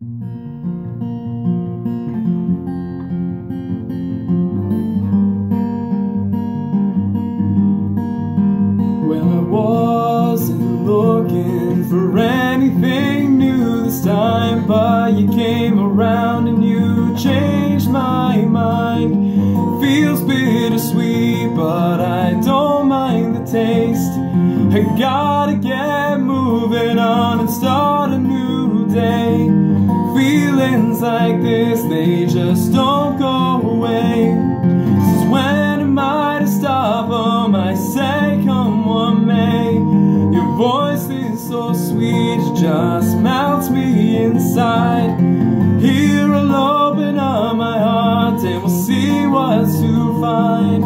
Well, I wasn't looking for anything new this time, but you came around and you changed my mind. Feels bittersweet, but I don't mind the taste. I gotta get moving on and start a new day. Feelings like this, they just don't go away. Since when am I to stop them? I say come what may. Your voice is so sweet, it just melts me inside. Here I'll open up my heart and we'll see what's to find.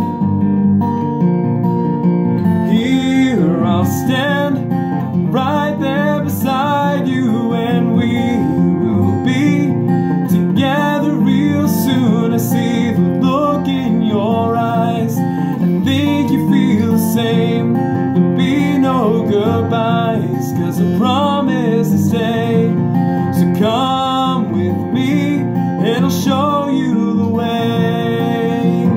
Here I'll stand right there beside you, and we will be together real soon. I see the look in your eyes, I think you feel the same. There'll be no goodbyes, 'cause I promise to stay. So come with me and I'll show you the way.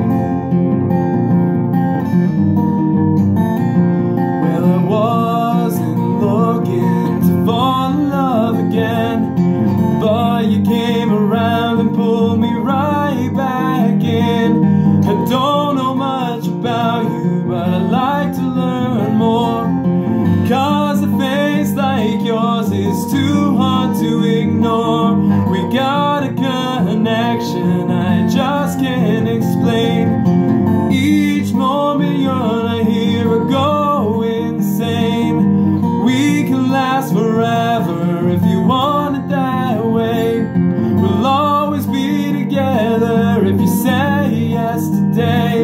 Well, I wasn't looking to fall in love again, but you came around and pulled me right back in. I don't know much about you, but I'd like to learn more, 'cause a face like yours is too hard to ignore. We got a connection I just can't explain. Each moment you're not here, I go insane. We can last forever if you want it that way. We'll always be together if you say yes today.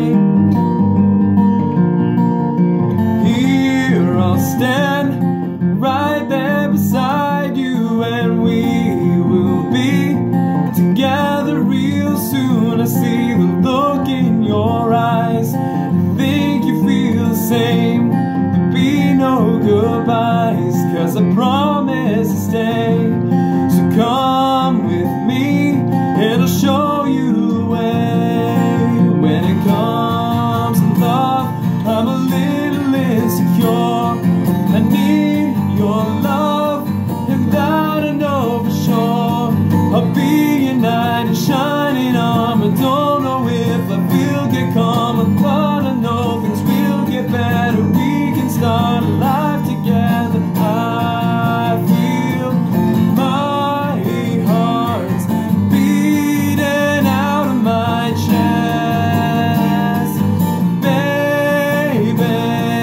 Here I'll stand right there beside you, and we will be together real soon. I see the look in your eyes, I think you feel the same. There'll be no goodbyes, 'cause I promise to stay. So come with me and I'll show you the way. When it comes to love, I'm a little insecure. I need your love, and that I know for sure. I'll be your knight in shining armor. Don't know if I feel get calmer, but I know things will get better. We can start a life together. I feel my heart beating out of my chest. Baby,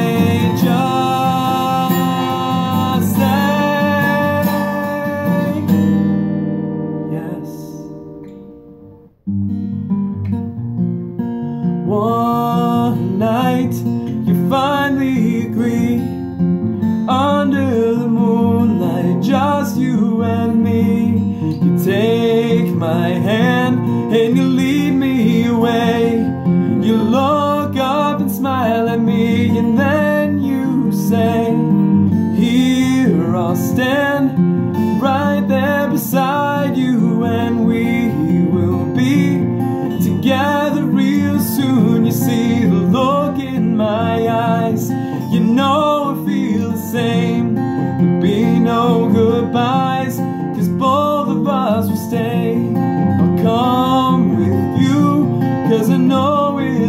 just say yes. One night you finally agree, under the moonlight, just you and me. You take my hand and you lead me away. You look up and smile at me, and then you say, here I'll stand right there beside you, and we will be together real soon. You see the look in my eyes, you know I feel the same. There'll be no goodbyes, 'cause both of us will stay. I'll come with you, 'cause I know it